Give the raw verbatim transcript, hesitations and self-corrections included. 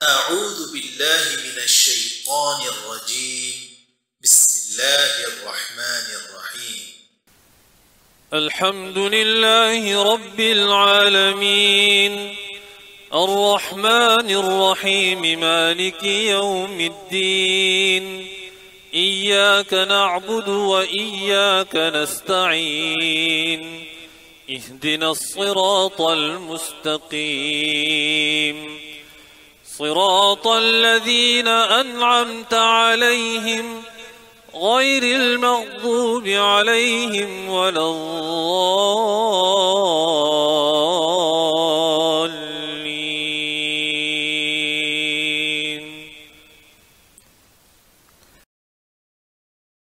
أعوذ بالله من الشيطان الرجيم. بسم الله الرحمن الرحيم. الحمد لله رب العالمين الرحمن الرحيم مالك يوم الدين. إياك نعبد وإياك نستعين. اهدنا الصراط المستقيم صراط الذين أنعمت عليهم غير المغضوب عليهم ولا الضالين.